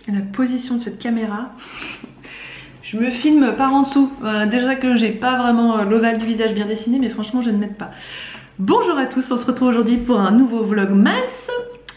la position de cette caméra. Je me filme par en dessous. Déjà que j'ai pas vraiment l'ovale du visage bien dessiné, mais franchement je ne m'aide pas. Bonjour à tous, on se retrouve aujourd'hui pour un nouveau vlogmas.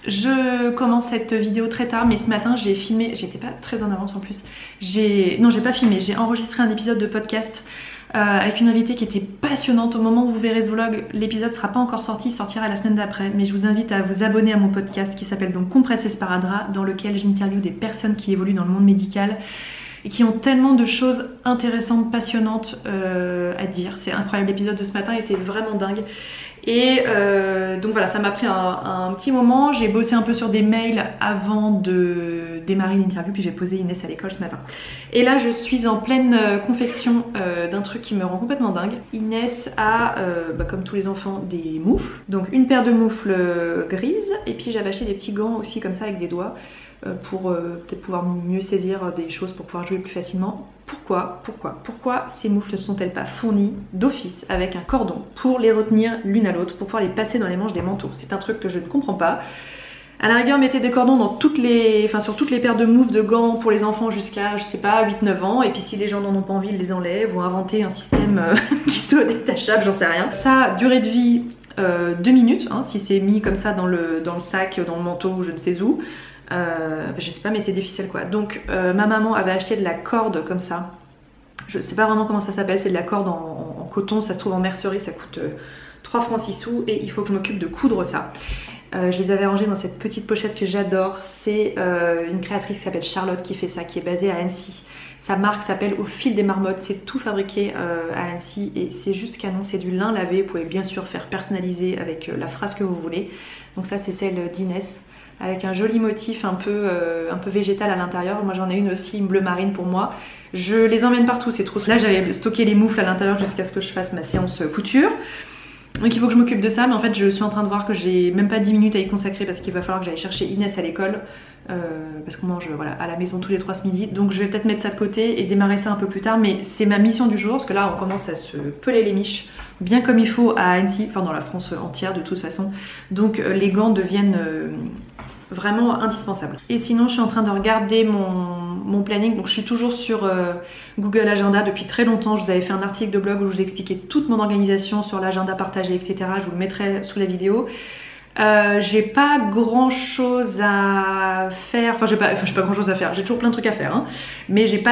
Je commence cette vidéo très tard, mais ce matin j'ai filmé, j'étais pas très en avance en plus. Non, j'ai pas filmé, j'ai enregistré un épisode de podcast avec une invitée qui était passionnante. Au moment où vous verrez ce vlog, l'épisode sera pas encore sorti, il sortira la semaine d'après. Mais je vous invite à vous abonner à mon podcast qui s'appelle donc Compresse Esparadrap, dans lequel j'interviewe des personnes qui évoluent dans le monde médical et qui ont tellement de choses intéressantes, passionnantes à dire. C'est incroyable, l'épisode de ce matin était vraiment dingue. Et donc voilà, ça m'a pris un petit moment. J'ai bossé un peu sur des mails avant de démarrer l'interview, puis j'ai posé Inès à l'école ce matin. Et là, je suis en pleine confection d'un truc qui me rend complètement dingue. Inès a, comme tous les enfants, des moufles. Donc une paire de moufles grises, et puis j'avais acheté des petits gants aussi comme ça avec des doigts pour peut-être pouvoir mieux saisir des choses, pour pouvoir jouer plus facilement. Pourquoi ces moufles ne sont-elles pas fournies d'office avec un cordon pour les retenir l'une à l'autre, pour pouvoir les passer dans les manches des manteaux? C'est un truc que je ne comprends pas. À la rigueur, mettez des cordons dans sur toutes les paires de moufles, de gants pour les enfants jusqu'à, je sais pas, 8-9 ans. Et puis si les gens n'en ont pas envie, ils les enlèvent ou inventer un système qui soit détachable, j'en sais rien. Ça, durée de vie 2 minutes, hein, si c'est mis comme ça dans le sac, dans le manteau ou je ne sais où. Je sais pas, mettez des ficelles quoi. Donc ma maman avait acheté de la corde comme ça. Je sais pas vraiment comment ça s'appelle, c'est de la corde en coton, ça se trouve en mercerie, ça coûte 3 francs 6 sous et il faut que je m'occupe de coudre ça. Je les avais rangés dans cette petite pochette que j'adore. C'est une créatrice qui s'appelle Charlotte qui fait ça, qui est basée à Annecy. Sa marque s'appelle Au fil des marmottes, c'est tout fabriqué à Annecy et c'est juste canon, c'est du lin lavé. Vous pouvez bien sûr faire personnaliser avec la phrase que vous voulez. Donc ça c'est celle d'Inès, avec un joli motif un peu végétal à l'intérieur. Moi j'en ai une aussi, une bleu marine pour moi. Je les emmène partout, c'est trop. Là j'avais stocké les moufles à l'intérieur jusqu'à ce que je fasse ma séance couture. Donc il faut que je m'occupe de ça, mais en fait je suis en train de voir que j'ai même pas 10 minutes à y consacrer parce qu'il va falloir que j'aille chercher Inès à l'école. Parce qu'on mange voilà, à la maison tous les 3 ce midi. Donc je vais peut-être mettre ça de côté et démarrer ça un peu plus tard, mais c'est ma mission du jour parce que là on commence à se peler les miches bien comme il faut à Annecy, enfin dans la France entière de toute façon. Donc les gants deviennent vraiment indispensable. Et sinon je suis en train de regarder mon planning, donc je suis toujours sur Google Agenda depuis très longtemps. Je vous avais fait un article de blog où je vous expliquais toute mon organisation sur l'agenda partagé, etc. Je vous le mettrai sous la vidéo. J'ai pas grand chose à faire, j'ai pas grand chose à faire, j'ai toujours plein de trucs à faire, hein. Mais j'ai pas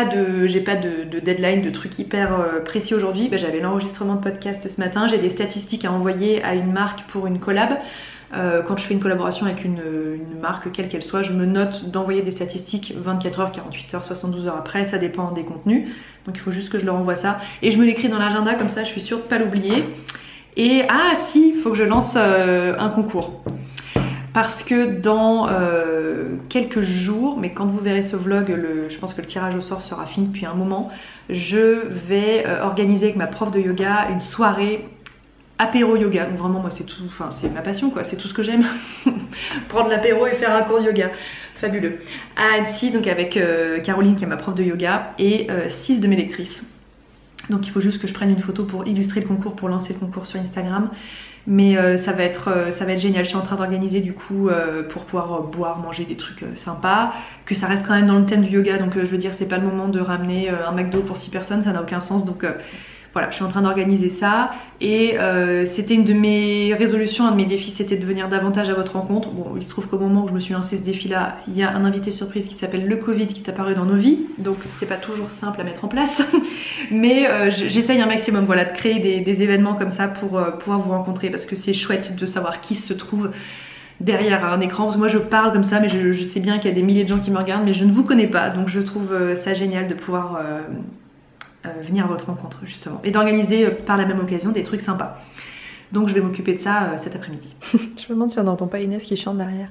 de deadline, de trucs hyper précis aujourd'hui. J'avais l'enregistrement de podcast ce matin, j'ai des statistiques à envoyer à une marque pour une collab. Quand je fais une collaboration avec une marque, quelle qu'elle soit, je me note d'envoyer des statistiques 24 heures, 48 heures, 72 heures après, ça dépend des contenus. Donc il faut juste que je leur envoie ça. Et je me l'écris dans l'agenda, comme ça je suis sûre de pas l'oublier. Et ah si, il faut que je lance un concours. Parce que dans quelques jours, mais quand vous verrez ce vlog, je pense que le tirage au sort sera fini depuis un moment, je vais organiser avec ma prof de yoga une soirée apéro yoga. Donc vraiment moi c'est tout, enfin c'est ma passion quoi, c'est tout ce que j'aime. Prendre l'apéro et faire un cours de yoga. Fabuleux. À Annecy, donc avec Caroline qui est ma prof de yoga et 6 de mes lectrices. Donc il faut juste que je prenne une photo pour illustrer le concours, pour lancer le concours sur Instagram. Mais ça va être génial. Je suis en train d'organiser du coup pour pouvoir boire, manger des trucs sympas, que ça reste quand même dans le thème du yoga. Donc je veux dire, c'est pas le moment de ramener un McDo pour 6 personnes, ça n'a aucun sens. Donc voilà, je suis en train d'organiser ça. Et c'était une de mes résolutions, un de mes défis, c'était de venir davantage à votre rencontre. Bon, il se trouve qu'au moment où je me suis lancé ce défi-là, il y a un invité surprise qui s'appelle le Covid qui est apparu dans nos vies. Donc c'est pas toujours simple à mettre en place. Mais j'essaye un maximum, voilà, de créer des événements comme ça pour pouvoir vous rencontrer. Parce que c'est chouette de savoir qui se trouve derrière un écran. Parce que moi je parle comme ça, mais je sais bien qu'il y a des milliers de gens qui me regardent, mais je ne vous connais pas. Donc je trouve ça génial de pouvoir venir à votre rencontre justement et d'organiser par la même occasion des trucs sympas. Donc je vais m'occuper de ça cet après-midi. Je me demande si on n'entend pas Inès qui chante derrière.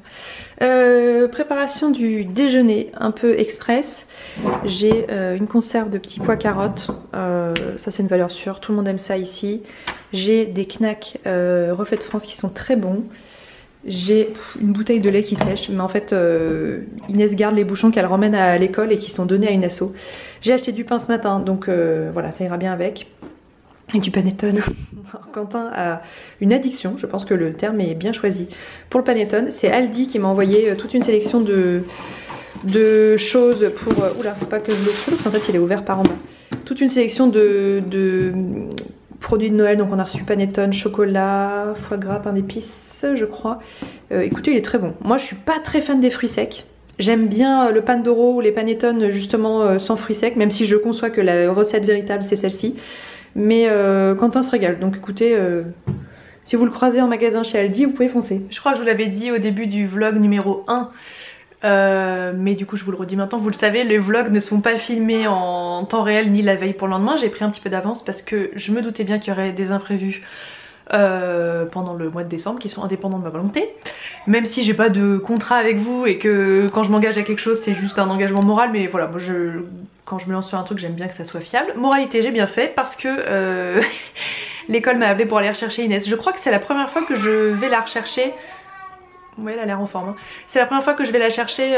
Préparation du déjeuner un peu express. J'ai une conserve de petits pois carottes. Ça c'est une valeur sûre, tout le monde aime ça ici. J'ai des knacks Refait de France qui sont très bons. J'ai une bouteille de lait qui sèche, mais en fait Inès garde les bouchons qu'elle ramène à l'école et qui sont donnés à une asso. J'ai acheté du pain ce matin, donc voilà, ça ira bien avec. Et du panettone. Quentin a une addiction, je pense que le terme est bien choisi. Pour le panettone, c'est Aldi qui m'a envoyé toute une sélection de de choses pour... Oula, faut pas que je le trouve parce qu'en fait il est ouvert par en bas. Toute une sélection de produits de Noël. Donc on a reçu panettone, chocolat, foie gras, pain d'épices, je crois. Écoutez, il est très bon. Moi je suis pas très fan des fruits secs. J'aime bien le Pandoro ou les panettone justement sans fruits secs, même si je conçois que la recette véritable c'est celle-ci. Mais Quentin se régale, donc écoutez, si vous le croisez en magasin chez Aldi, vous pouvez foncer. Je crois que je vous l'avais dit au début du vlog numéro 1, mais du coup je vous le redis maintenant, vous le savez, les vlogs ne sont pas filmés en temps réel ni la veille pour le lendemain. J'ai pris un petit peu d'avance parce que je me doutais bien qu'il y aurait des imprévus pendant le mois de décembre qui sont indépendants de ma volonté, même si j'ai pas de contrat avec vous et que quand je m'engage à quelque chose c'est juste un engagement moral, mais voilà, moi quand je me lance sur un truc j'aime bien que ça soit fiable. Moralité, j'ai bien fait parce que l'école m'a appelé pour aller rechercher Inès. Je crois que c'est la première fois que je vais la rechercher. Ouais, elle a l'air en forme hein. C'est la première fois que je vais la chercher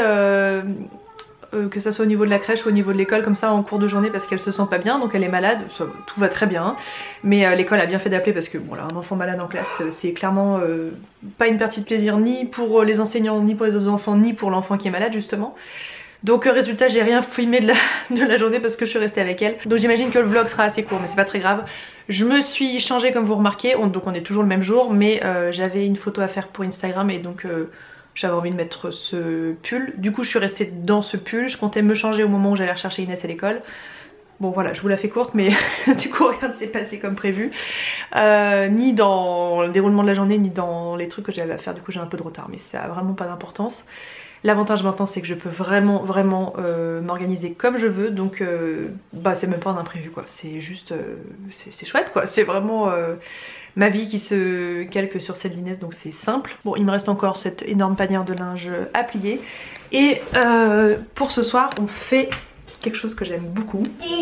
que ça soit au niveau de la crèche ou au niveau de l'école comme ça en cours de journée, parce qu'elle se sent pas bien, donc elle est malade, tout va très bien hein. Mais l'école a bien fait d'appeler parce que bon là, un enfant malade en classe c'est clairement pas une partie de plaisir ni pour les enseignants, ni pour les autres enfants, ni pour l'enfant qui est malade justement. Donc résultat, j'ai rien filmé de la journée parce que je suis restée avec elle. Donc j'imagine que le vlog sera assez court, mais c'est pas très grave. Je me suis changée comme vous remarquez, donc on est toujours le même jour, mais j'avais une photo à faire pour Instagram et donc j'avais envie de mettre ce pull. Du coup je suis restée dans ce pull, je comptais me changer au moment où j'allais rechercher Inès à l'école. Bon voilà, je vous la fais courte, mais du coup rien ne s'est passé comme prévu. Ni dans le déroulement de la journée, ni dans les trucs que j'avais à faire, du coup j'ai un peu de retard, mais ça a vraiment pas d'importance. L'avantage maintenant c'est que je peux vraiment m'organiser comme je veux, donc bah c'est même pas un imprévu quoi, c'est juste c'est chouette quoi, c'est vraiment ma vie qui se calque sur celle d'Inès, donc c'est simple. Bon, il me reste encore cette énorme panière de linge à plier et pour ce soir on fait quelque chose que j'aime beaucoup.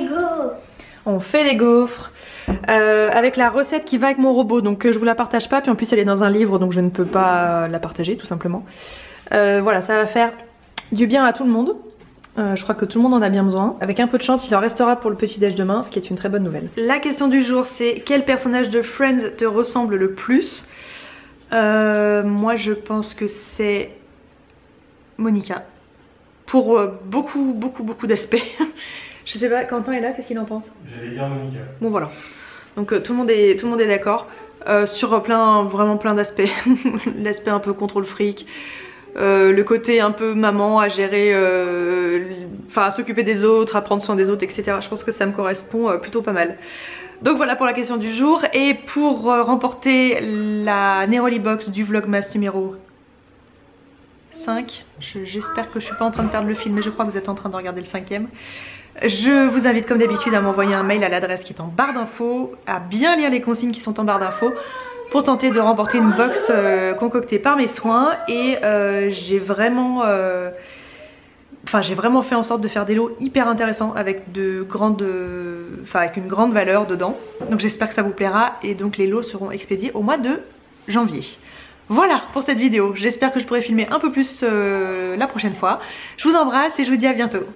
On fait des gaufres avec la recette qui va avec mon robot, donc je vous la partage pas, puis en plus elle est dans un livre donc je ne peux pas la partager tout simplement. Voilà, ça va faire du bien à tout le monde. Je crois que tout le monde en a bien besoin. Avec un peu de chance, il en restera pour le petit déj demain, ce qui est une très bonne nouvelle. La question du jour, c'est quel personnage de Friends te ressemble le plus? Moi, je pense que c'est Monica. Pour beaucoup d'aspects. Je sais pas, Quentin est là, qu'est-ce qu'il en pense? J'allais dire Monica. Bon voilà. Donc tout le monde est d'accord sur vraiment plein d'aspects. L'aspect un peu contrôle fric. Le côté un peu maman à gérer, enfin à s'occuper des autres, à prendre soin des autres, etc. Je pense que ça me correspond plutôt pas mal. Donc voilà pour la question du jour. Et pour remporter la Neroli Box du Vlogmas numéro 5, j'espère que je suis pas en train de perdre le fil, mais je crois que vous êtes en train de regarder le 5e. Je vous invite comme d'habitude à m'envoyer un mail à l'adresse qui est en barre d'infos, à bien lire les consignes qui sont en barre d'infos, pour tenter de remporter une box concoctée par mes soins. Et j'ai vraiment fait en sorte de faire des lots hyper intéressants avec avec une grande valeur dedans. Donc j'espère que ça vous plaira et donc les lots seront expédiés au mois de janvier. Voilà pour cette vidéo, j'espère que je pourrai filmer un peu plus la prochaine fois. Je vous embrasse et je vous dis à bientôt.